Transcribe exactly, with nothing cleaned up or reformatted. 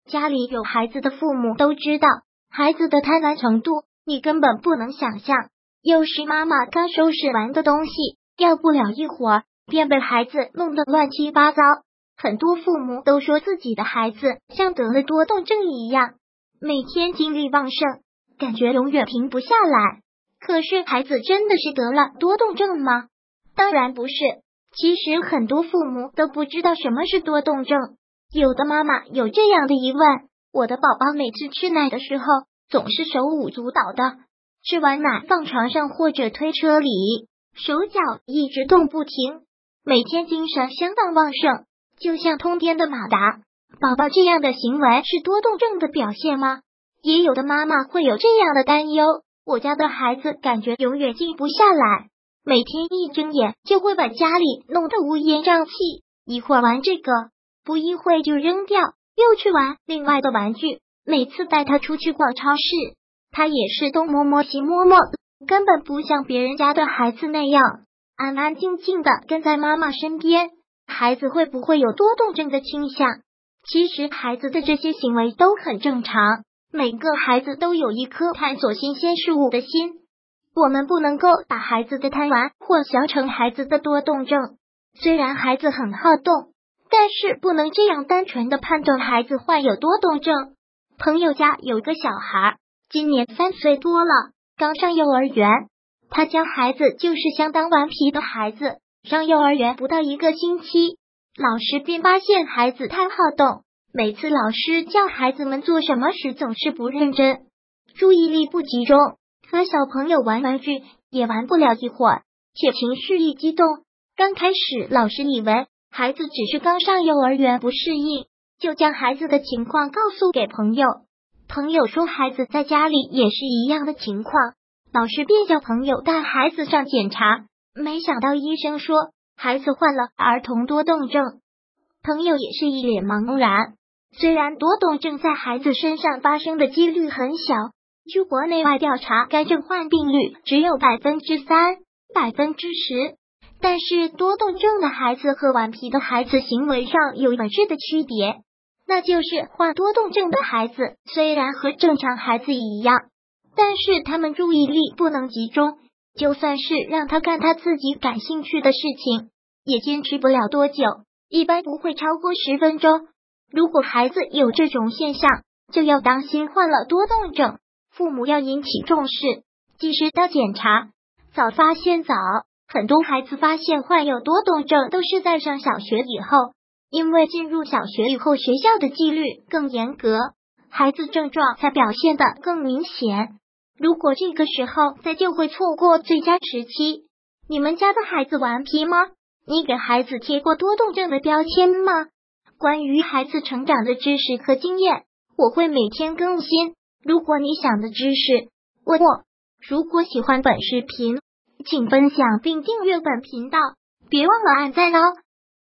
家里有孩子的父母都知道，孩子的贪玩程度你根本不能想象。有时妈妈刚收拾完的东西，要不了一会儿便被孩子弄得乱七八糟。很多父母都说自己的孩子像得了多动症一样，每天精力旺盛，感觉永远停不下来。可是孩子真的是得了多动症吗？当然不是。其实很多父母都不知道什么是多动症。有的妈妈有这样的疑问，我的宝宝每次吃奶的时候总是手舞足蹈的，吃完奶放床上或者推车里，手脚一直动不停，每天精神相当旺盛，就像通电的马达。宝宝这样的行为是多动症的表现吗？也有的妈妈会有这样的担忧，我家的孩子感觉永远静不下来，每天一睁眼就会把家里弄得乌烟瘴气，一会儿玩这个，不一会就扔掉，又去玩另外的玩具。每次带他出去逛超市，他也是东摸摸西摸摸，根本不像别人家的孩子那样安安静静的跟在妈妈身边。孩子会不会有多动症的倾向？其实孩子的这些行为都很正常，每个孩子都有一颗探索新鲜事物的心。我们不能够把孩子的贪玩或想成孩子的多动症。虽然孩子很好动，但是不能这样单纯的判断孩子患有多动症。朋友家有个小孩，今年三岁多了，刚上幼儿园。他家孩子就是相当顽皮的孩子，上幼儿园不到一个星期，老师便发现孩子太好动，每次老师叫孩子们做什么时总是不认真，注意力不集中，和小朋友玩玩具也玩不了一会儿，且情绪一激动。刚开始老师以为孩子只是刚上幼儿园不适应，就将孩子的情况告诉给朋友。朋友说孩子在家里也是一样的情况，老师便叫朋友带孩子上检查，没想到医生说孩子患了儿童多动症。朋友也是一脸茫然。虽然多动症在孩子身上发生的几率很小，据国内外调查，该症患病率只有百分之三、百分之十。但是多动症的孩子和顽皮的孩子行为上有本质的区别，那就是患多动症的孩子虽然和正常孩子一样，但是他们注意力不能集中，就算是让他干他自己感兴趣的事情，也坚持不了多久，一般不会超过十分钟。如果孩子有这种现象，就要当心患了多动症，父母要引起重视，及时的检查，早发现早。很多孩子发现患有多动症都是在上小学以后，因为进入小学以后学校的纪律更严格，孩子症状才表现得更明显。如果这个时候再就会错过最佳时期。你们家的孩子顽皮吗？你给孩子贴过多动症的标签吗？关于孩子成长的知识和经验，我会每天更新。如果你想的知识，我我如果喜欢本视频，请分享并订阅本频道，别忘了按赞哦。